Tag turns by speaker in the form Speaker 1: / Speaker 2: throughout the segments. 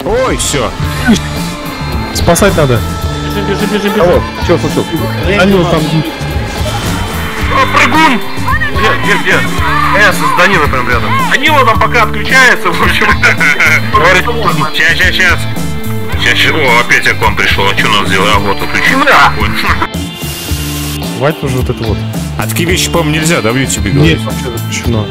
Speaker 1: Ой, все.
Speaker 2: Спасать надо.
Speaker 3: Бежи.
Speaker 4: Алло, что случилось?
Speaker 2: Данила там...
Speaker 3: Прыгун!
Speaker 4: Где? С Данила прям рядом.
Speaker 3: Данила там пока отключается, в общем.
Speaker 1: Говорит, сейчас. О, опять к вам пришел. А что надо сделать? А вот, включил.
Speaker 2: Хватит уже вот это вот.
Speaker 1: А такие вещи, по-моему, нельзя, да, в YouTube говорить?
Speaker 2: Нет, вообще запрещено.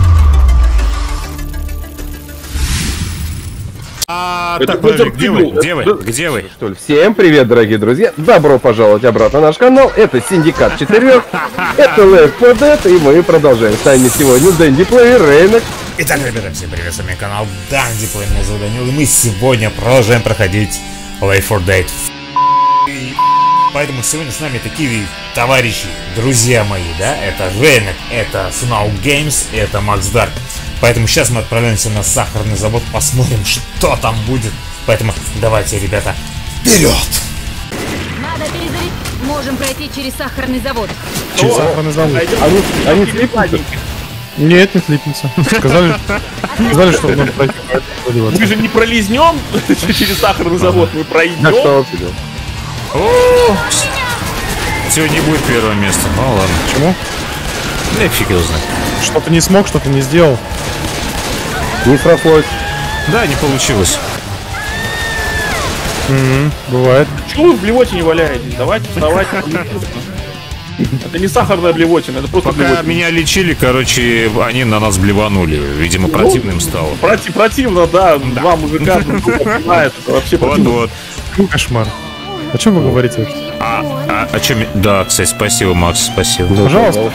Speaker 1: Так, подожди, где вы?
Speaker 4: Что ли? Всем привет, дорогие друзья! Добро пожаловать обратно на наш канал. Это Синдикат 4, это Left 4 Dead, и мы продолжаем. С нами сегодня Дэнди Плей, Рейнок.
Speaker 5: Итак, ребята, всем привет, с вами канал Дэнди Плей, меня зовут Данил, и мы сегодня продолжаем проходить Left 4 Dead. И поэтому сегодня с нами такие товарищи, друзья мои, да? Это Рейнок, это Snow Games, это Макс Дарк. Поэтому сейчас мы отправляемся на сахарный завод, посмотрим, что там будет. Поэтому давайте, ребята, вперед!
Speaker 6: Надо перезарядить. Можем пройти через сахарный завод.
Speaker 2: Через сахарный завод.
Speaker 4: Они слипнутся?
Speaker 2: Нет, не слипнется. Сказали, что надо пройти.
Speaker 3: Мы же не пролизнем через сахарный завод, мы
Speaker 4: Да
Speaker 3: пройдем.
Speaker 4: что тебе?
Speaker 1: Сегодня не будет первого места. Ну ладно.
Speaker 2: Почему?
Speaker 1: Да фиг его знает.
Speaker 2: Что-то не смог, что-то не сделал.
Speaker 4: Не срослось.
Speaker 1: Да, не получилось.
Speaker 2: Бывает.
Speaker 3: Чего вы в блевотине валяетесь? Давайте вставайте. Это не сахарная блевотина, это просто
Speaker 1: Пока
Speaker 3: блевотина.
Speaker 1: меня лечили, короче, они на нас блеванули. Видимо, противным стало.
Speaker 3: Противно, да. Два мужика друг друга знают. Это вообще противно.
Speaker 1: Вот.
Speaker 2: Кошмар. О чем вы говорите?
Speaker 1: О чем? Да, кстати, спасибо, Макс, спасибо.
Speaker 2: Пожалуйста.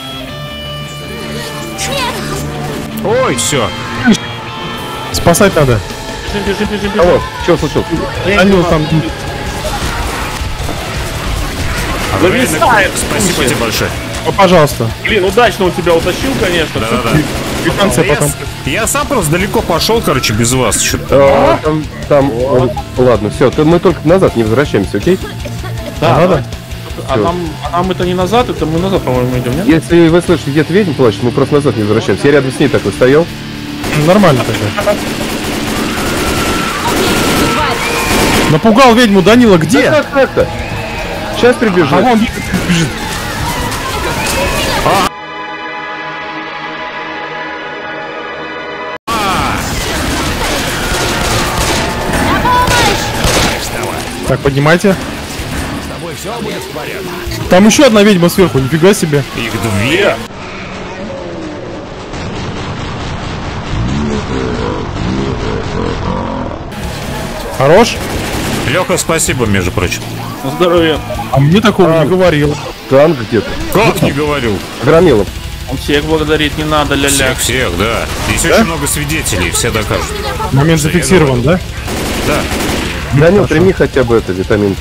Speaker 1: Ой, все.
Speaker 2: Спасать надо.
Speaker 3: Бежи.
Speaker 4: Алло, что случилось?
Speaker 2: Данила там...
Speaker 3: Зависает.
Speaker 1: Спасибо тебе большое.
Speaker 2: Пожалуйста.
Speaker 3: Блин, удачно он тебя утащил, конечно.
Speaker 1: Да.
Speaker 2: Квитанция потом.
Speaker 1: Я сам просто далеко пошел, короче, без вас. Что-то.
Speaker 4: Ладно, все, мы только назад не возвращаемся, окей?
Speaker 3: Да,
Speaker 2: Надо?
Speaker 3: А нам это не назад, это мы назад, по-моему, идем, нет?
Speaker 4: Если вы слышите, где-то ведьм плачет, мы просто назад не возвращаемся. Я рядом с ней такой стоял.
Speaker 2: Нормально тогда. Напугал ведьму Данила, где?
Speaker 4: Как так-то? Сейчас прибежит.
Speaker 2: А вон бежит. Так, поднимайте. Там еще одна ведьма сверху, нифига себе.
Speaker 1: Их две.
Speaker 2: Хорош?
Speaker 1: Леха, спасибо, между прочим.
Speaker 3: На здоровье.
Speaker 2: А мне такого не говорил.
Speaker 4: Танк где-то.
Speaker 1: Как не говорил?
Speaker 4: Громилов.
Speaker 3: Он всех благодарить не надо, ля-ля.
Speaker 1: Всех, да. Здесь очень много свидетелей, все докажут.
Speaker 2: Момент зафиксирован, да?
Speaker 1: Да.
Speaker 4: Данил, прими хотя бы это витамин.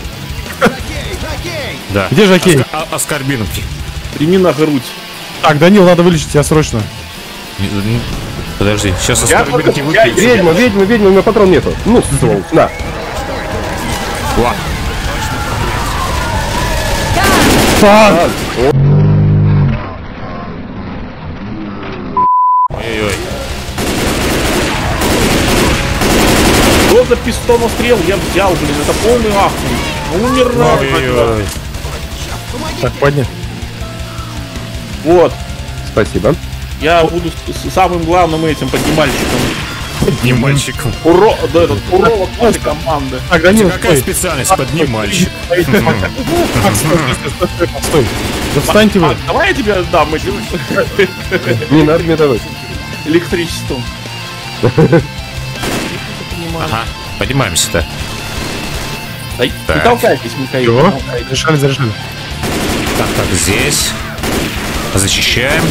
Speaker 1: Да.
Speaker 2: Где Жакей?
Speaker 1: Аскорбинки.
Speaker 3: Прими на грудь.
Speaker 2: Так, Данил, надо вылечить тебя срочно.
Speaker 1: Подожди, сейчас аскорбинки выпьют.
Speaker 4: Ведьма, у меня патрон нету. Ну, сволочь, на.
Speaker 1: Ла.
Speaker 2: Так,
Speaker 1: Ой-ой.
Speaker 3: Что за пистонострел я взял, блин, это полный ахуй. Умирал.
Speaker 1: Ой-ой.
Speaker 2: так, поднять.
Speaker 3: Вот.
Speaker 4: Спасибо.
Speaker 3: Я буду с самым главным этим поднимальщиком.
Speaker 1: Поднимальщиком.
Speaker 3: Уролог нашей команды.
Speaker 2: Так, Данил,
Speaker 1: Какая
Speaker 2: стой.
Speaker 1: специальность? Поднимальщик.
Speaker 2: Стой. Да встаньте вы.
Speaker 3: Давай я тебе дам этим
Speaker 4: Не надо мне давать.
Speaker 3: электричеством.
Speaker 1: Ага, поднимаемся-то.
Speaker 3: Не
Speaker 1: Так.
Speaker 3: толкайтесь, Михаил.
Speaker 2: Чего?
Speaker 3: не толкайтесь.
Speaker 2: Зарешали.
Speaker 1: Так, здесь. Защищаем.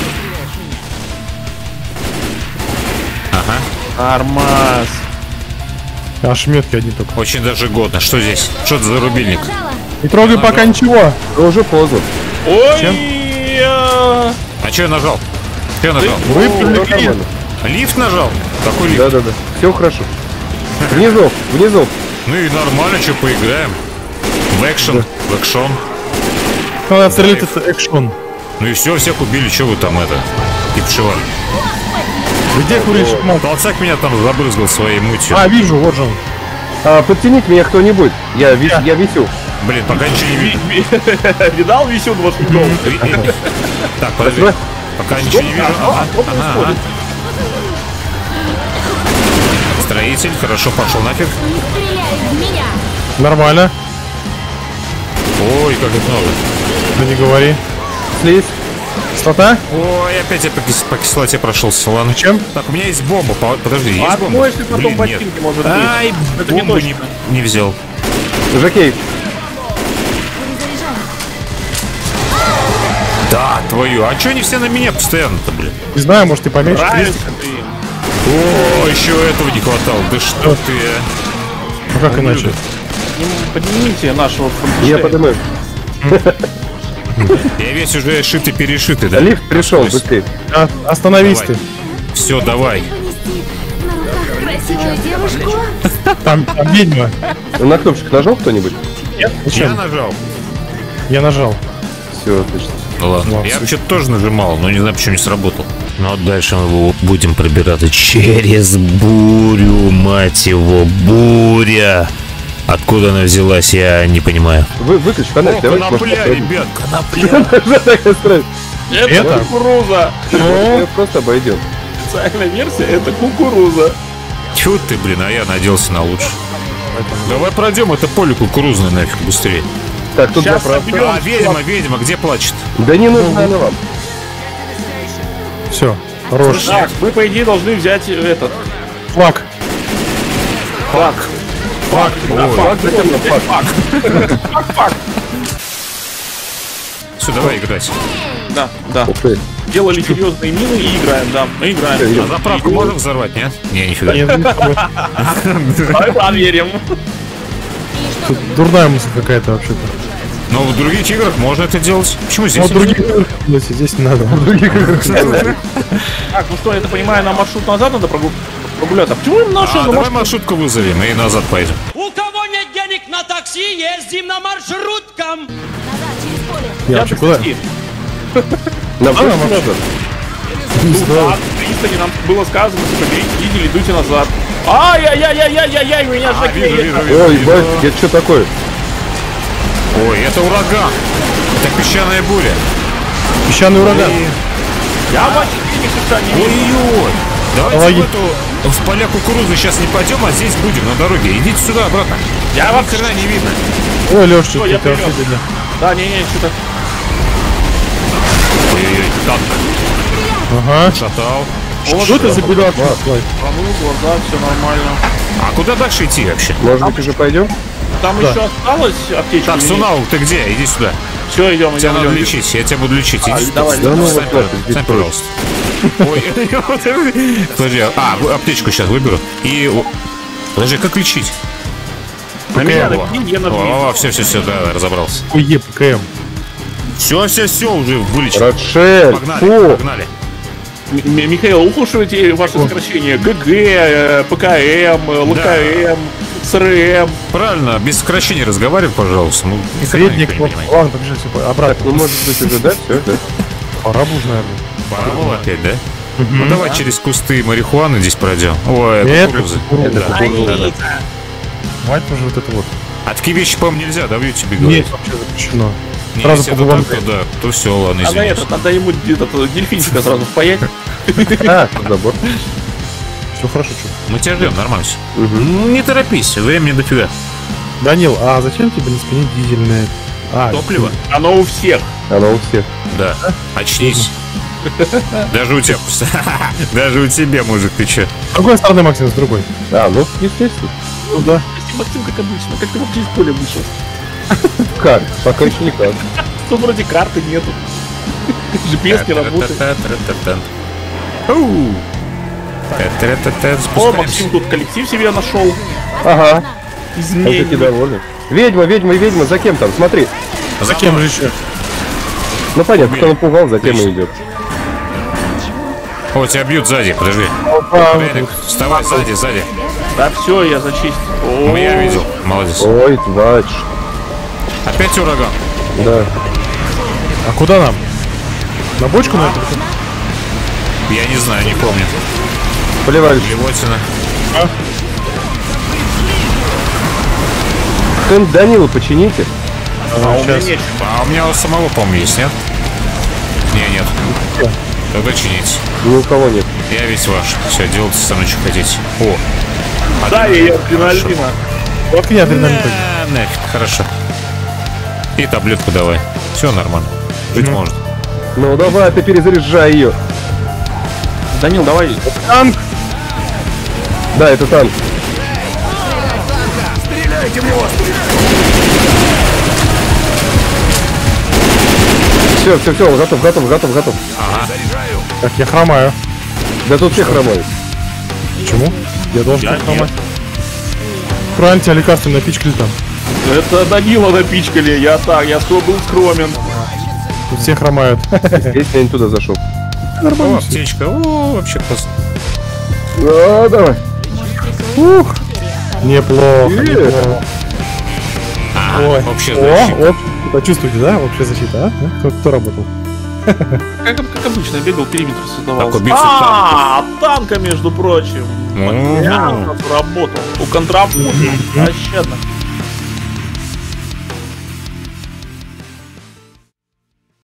Speaker 1: Ага.
Speaker 3: Нормас.
Speaker 2: А шметки одни только.
Speaker 1: Очень даже годно. Что здесь? Что это за рубильник?
Speaker 2: Не трогай пока ничего.
Speaker 4: Но уже поздно.
Speaker 3: Ой!
Speaker 1: А что я нажал? Что я нажал?
Speaker 2: Выпрыгни.
Speaker 4: Нормально.
Speaker 1: Лифт нажал? Какой лифт?
Speaker 4: Да. Все хорошо. Внизу.
Speaker 1: Ну и нормально, что поиграем. В экшен, в экшон.
Speaker 2: Надо отстрелить этот экшон.
Speaker 1: Ну и все, всех убили, что вы там это? Кипшевали.
Speaker 2: Где курильщик мог?
Speaker 1: Толцак меня там забрызгал своей мутью.
Speaker 2: А, вижу, вот же он.
Speaker 4: Подтяните меня кто-нибудь. Я висю.
Speaker 5: Блин, пока ничего не видно.
Speaker 3: Видал висю 2 шагов?
Speaker 5: Так, подожди. Пока ничего не вижу. Ага. Строитель, хорошо, пошел нафиг.
Speaker 6: Не стреляй в меня!
Speaker 2: Нормально.
Speaker 5: Ой, как это много.
Speaker 2: Да не говори.
Speaker 4: Слизь.
Speaker 2: Кислота?
Speaker 5: Ой, опять я по кислоте прошелся. Ладно.
Speaker 2: Чем?
Speaker 5: Так, у меня есть бомба. Подожди, есть бомба?
Speaker 3: Отмоешь ты потом
Speaker 5: Блин,
Speaker 3: ботинки,
Speaker 5: нет.
Speaker 3: может быть.
Speaker 5: Ай,
Speaker 3: Это не
Speaker 5: бомбу
Speaker 3: точно.
Speaker 5: не взял.
Speaker 4: Жакей.
Speaker 6: Перезаряжаю.
Speaker 5: Да, твою. А чё они все на меня постоянно-то, блин?
Speaker 2: Не знаю, может ты поменьше.
Speaker 3: Нравится ты.
Speaker 5: О, еще этого не хватало. Да что ты, а?
Speaker 2: Ну как иначе?
Speaker 3: Поднимите нашего
Speaker 4: Я
Speaker 3: Франкенштейна.
Speaker 4: поднимаю.
Speaker 5: Я весь уже шитый-перешитый, да?
Speaker 4: Лифт пришел, быстрее.
Speaker 2: Остановись
Speaker 5: Давай.
Speaker 2: ты.
Speaker 5: Все, давай.
Speaker 6: Понести на руках красивую девушку.
Speaker 2: Там ведьма.
Speaker 4: На кнопочку нажал кто-нибудь?
Speaker 5: Я
Speaker 2: Зачем?
Speaker 5: нажал.
Speaker 2: Я нажал.
Speaker 4: Все, отлично.
Speaker 5: Ну ладно.
Speaker 2: Ладно,
Speaker 5: Я
Speaker 2: слушай.
Speaker 5: вообще тоже нажимал, но не знаю, почему не сработал. Ну вот дальше мы будем пробираться через бурю, мать его, буря. Откуда она взялась, я не понимаю.
Speaker 4: Выключи фонарь,
Speaker 5: О,
Speaker 4: давай.
Speaker 5: конопля, ребят, конопля.
Speaker 3: Это кукуруза.
Speaker 4: Просто обойдем.
Speaker 3: Специальная версия — это кукуруза.
Speaker 5: Тьфу ты, блин, а я надеялся на лучше. Давай пройдем это поле кукурузное нафиг быстрее.
Speaker 4: Так, тут
Speaker 3: Сейчас
Speaker 4: заправка.
Speaker 3: соберем.
Speaker 5: А, ведьма, где плачет?
Speaker 4: Да не нужно она вам.
Speaker 2: Все. Хорош.
Speaker 3: Так, мы, по идее, должны взять этот
Speaker 2: Флаг.
Speaker 3: флаг. Флаг. Да,
Speaker 5: Ой.
Speaker 3: флаг.
Speaker 4: Зачем нам флаг?
Speaker 3: Флаг.
Speaker 5: Все, давай играть.
Speaker 3: Да.
Speaker 4: Ух ты.
Speaker 3: Делали серьезные мины и играем, да. Мы играем.
Speaker 5: А заправку можно взорвать, нет? Не, нифига.
Speaker 2: Нет,
Speaker 3: Давай проверим.
Speaker 2: тут дурная мысль какая-то вообще-то.
Speaker 5: Но в других играх можно это делать. Почему здесь?
Speaker 2: Вот других здесь не надо.
Speaker 3: Так, ну что, я так понимаю, нам маршрут назад надо прогуляться. А почему им нашу
Speaker 5: Давай маршрутку вызовем и назад поедем.
Speaker 7: У кого нет денег на такси, ездим на маршруткам.
Speaker 6: Назад, через поле.
Speaker 2: Я вообще куда?
Speaker 4: Нам тоже
Speaker 2: нам
Speaker 4: надо?
Speaker 3: Да, в пристани нам было сказано, что видели, идите назад. Ай-яй-яй-яй-яй-яй, меня закрыли.
Speaker 4: Ой, бать, это что такое?
Speaker 5: Ой, это ураган. Это песчаная буря.
Speaker 2: Песчаный ураган.
Speaker 3: Я вообще не шиша не вижу.
Speaker 5: Ой-ой. Давайте
Speaker 2: Помоги.
Speaker 5: в поля кукурузы сейчас не пойдем, а здесь будем на дороге. Идите сюда обратно.
Speaker 3: Я
Speaker 5: Ни
Speaker 3: вообще...
Speaker 5: хрена не видно.
Speaker 2: Ой, Леш,
Speaker 3: Что,
Speaker 2: что
Speaker 3: я
Speaker 2: ты вообще
Speaker 3: вперед.
Speaker 2: видно?
Speaker 3: Да, не-не, что-то...
Speaker 5: Ой-ой-ой, танк
Speaker 2: Ага.
Speaker 5: шатал.
Speaker 2: Что это за беда?
Speaker 3: Промыл глаза, все нормально.
Speaker 5: А куда дальше идти вообще?
Speaker 4: Может быть, уже пойдем?
Speaker 3: Там еще осталось аптечка?
Speaker 5: Так, Сунау, ты где? Иди сюда.
Speaker 3: Все, идем,
Speaker 5: Тебя надо
Speaker 3: идем.
Speaker 5: лечить, я тебя буду лечить. Иди сюда.
Speaker 3: давай,
Speaker 4: Да ну
Speaker 5: Встань,
Speaker 4: вот нафиг, здесь
Speaker 5: встань,
Speaker 4: тоже.
Speaker 5: пожалуйста. Ой, подожди, аптечку сейчас выберу. И... Подожди, как лечить?
Speaker 3: На меня набери, я набью.
Speaker 5: Все, да, разобрался.
Speaker 2: Ой, ПКМ.
Speaker 5: Все, уже вылечил.
Speaker 4: Рошель,
Speaker 5: Погнали,
Speaker 4: фу.
Speaker 5: погнали.
Speaker 3: Михаил, ухудшивайте ваши сокращения. ГГ, ПКМ, ЛКМ, СРМ.
Speaker 5: Правильно, без сокращений разговаривай, пожалуйста. Ну, ни хрена
Speaker 2: Средник.
Speaker 5: никто не понимает.
Speaker 2: Ладно, побежите обратно.
Speaker 4: Ну, может быть, уже, да? Все, да?
Speaker 2: Пора бы уже, наверное.
Speaker 5: Пора было опять, да? Ну давай через кусты марихуаны здесь пройдем. Ой,
Speaker 2: Это
Speaker 5: кукурузы.
Speaker 2: кукуруза.
Speaker 5: Да, да.
Speaker 2: Мать уже вот это вот.
Speaker 5: А такие вещи, по-моему, нельзя, да, в ютубе
Speaker 2: Нет,
Speaker 5: говорить?
Speaker 2: вообще запрещено.
Speaker 5: Не,
Speaker 2: Сразу
Speaker 5: если
Speaker 2: по
Speaker 5: это
Speaker 2: губам.
Speaker 5: так, то да, то все, ладно,
Speaker 3: Надо
Speaker 5: извиняюсь.
Speaker 3: это, надо ему этот дельфинчика сразу впаять.
Speaker 4: А, забор.
Speaker 2: Все хорошо, что.
Speaker 5: Мы тебя ждем, нормально все. Ну, не торопись, времени дофига.
Speaker 2: Данил, а зачем тебе на спине дизельное? А,
Speaker 5: Топливо?
Speaker 3: Оно у всех.
Speaker 4: Оно у всех.
Speaker 5: Да. Очнись. Даже у тебя. Даже у тебя, мужик, ты че?
Speaker 2: с другой стороны, Максим, с другой.
Speaker 4: А, ну, естественно.
Speaker 2: Ну да.
Speaker 3: Максим, как обычно, как ты вообще из поля вышел?
Speaker 4: Как? Пока еще никак.
Speaker 3: Тут вроде карты нету. GPS не работает. О,
Speaker 5: Спускаемся.
Speaker 3: Максим тут коллектив себе нашел.
Speaker 4: Ага.
Speaker 3: Змей.
Speaker 4: Такие довольны. Ведьма, за кем там? Смотри.
Speaker 5: За кем же?
Speaker 4: Ну понятно, кто напугал, за тем и идет.
Speaker 5: О, тебя бьют сзади, подожди. Эдик, вставай сзади.
Speaker 3: Да все, я зачистил. О,
Speaker 5: Я видел, молодец.
Speaker 4: Ой, твач.
Speaker 5: Опять ураган.
Speaker 4: Да.
Speaker 2: А куда нам? На бочку на эту?
Speaker 5: Я не знаю, не помню.
Speaker 4: Поливали.
Speaker 5: Блевотина.
Speaker 4: Что-нибудь Данилу почините.
Speaker 3: А у меня
Speaker 2: Сейчас.
Speaker 3: нет.
Speaker 5: А у меня у самого, по-моему, есть, нет? Не, нет. Тогда чинить.
Speaker 4: Ни у кого нет.
Speaker 5: Я весь ваш. Все, делайте со мной, что хотите. О!
Speaker 3: Да, я
Speaker 5: Хорошо.
Speaker 3: адреналина.
Speaker 2: Вот я адреналин пойду.
Speaker 5: Нафиг, хорошо. И таблетку давай. Все нормально. Жить может.
Speaker 4: Ну давай, ты перезаряжай ее.
Speaker 3: Данил, давай.
Speaker 2: Танк!
Speaker 4: Да, это танк. Все, готов.
Speaker 2: Так, я хромаю.
Speaker 4: Да тут все хромают.
Speaker 2: Почему? Я должен
Speaker 3: Я
Speaker 2: хромать. Краньте, лекарства напичкали там.
Speaker 3: Это Данила напичкали. Я был скромен.
Speaker 2: Тут все хромают.
Speaker 4: Если я не туда зашел.
Speaker 5: О, аптечка. О, вообще классно.
Speaker 4: Ну, давай.
Speaker 2: Неплохо. Ой.
Speaker 5: Вообще,
Speaker 2: О, почувствуйте, да? Общая защита, а? Кто работал?
Speaker 3: Как обычно, я бегал, периметр создавал.
Speaker 5: Так, убийца танка.
Speaker 3: Танка, между прочим.
Speaker 5: Мгм.
Speaker 3: Я работал. У контрабуса. Вообще.